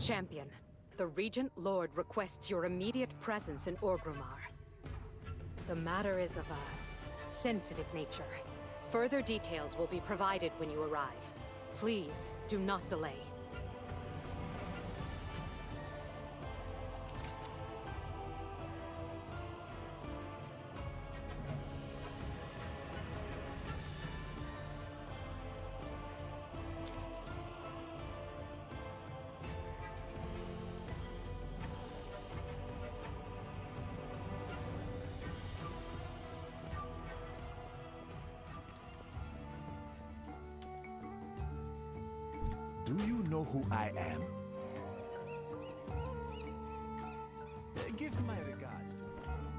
Champion, the Regent Lord requests your immediate presence in Orgrimmar. The matter is of a sensitive nature. Further details will be provided when you arrive. Please, do not delay. Do you know who I am? Give my regards to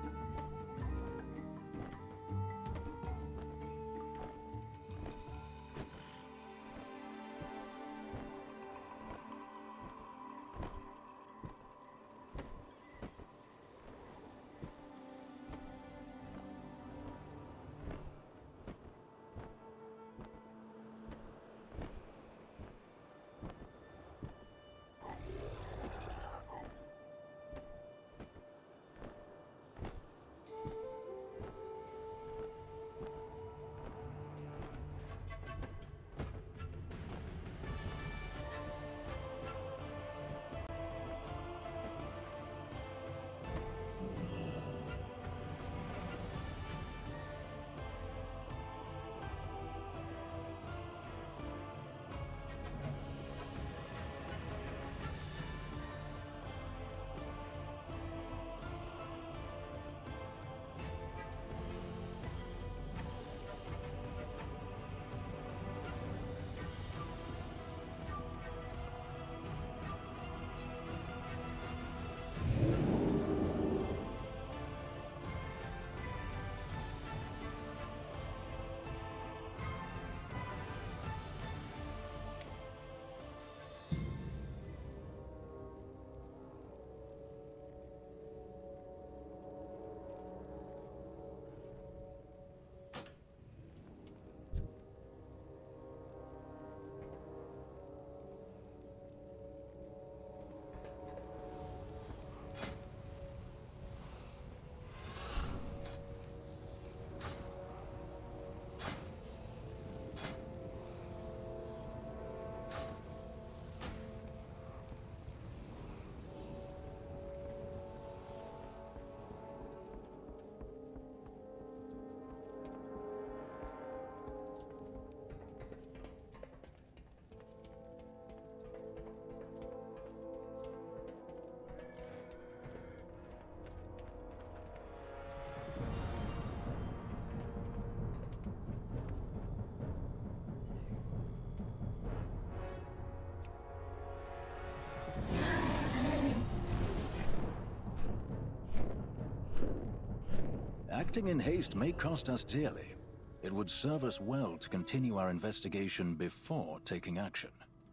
Acting in haste may cost us dearly. It would serve us well to continue our investigation before taking action.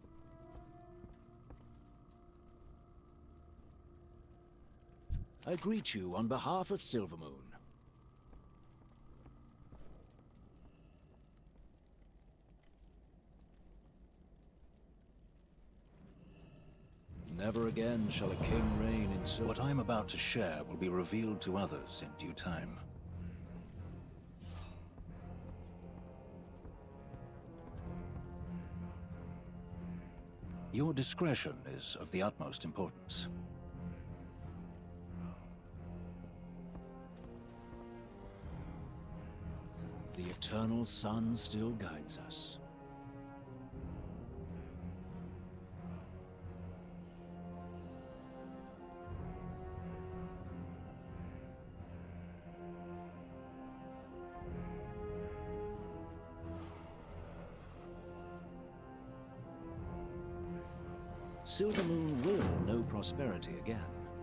I greet you on behalf of Silvermoon. Never again shall a king reign in Silvermoon. What I'm about to share will be revealed to others in due time. Your discretion is of the utmost importance. The eternal sun still guides us. Silvermoon will know prosperity again.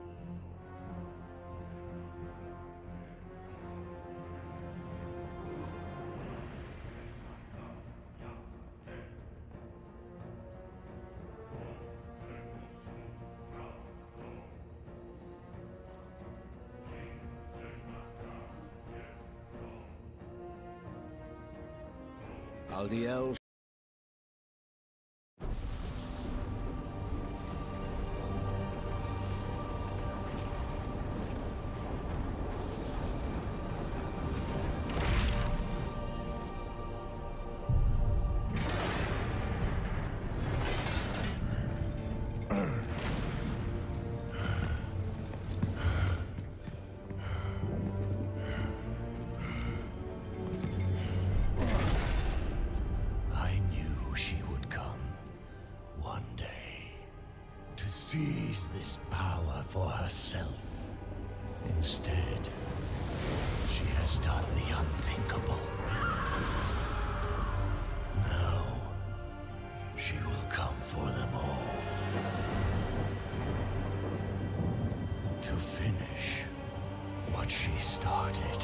The. seize this power for herself. Instead, she has done the unthinkable. Now, she will come for them all. To finish what she started.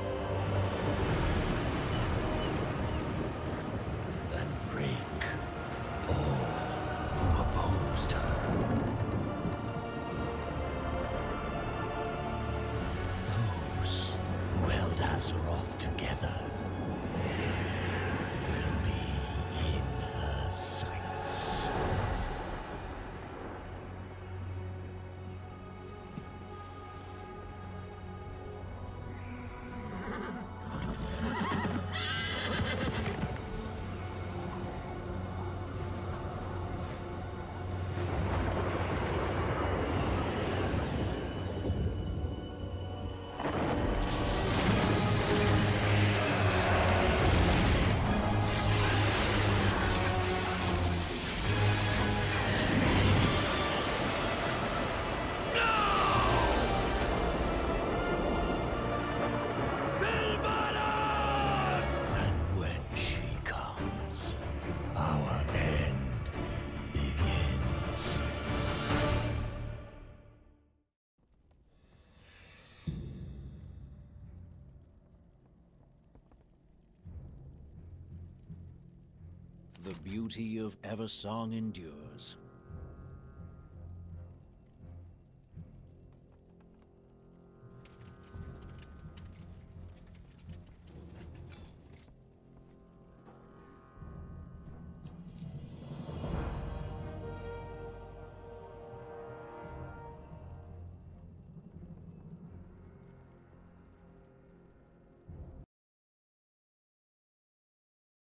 And break all who opposed her. Those who held Azeroth together will be in her sights. The beauty of Eversong endures.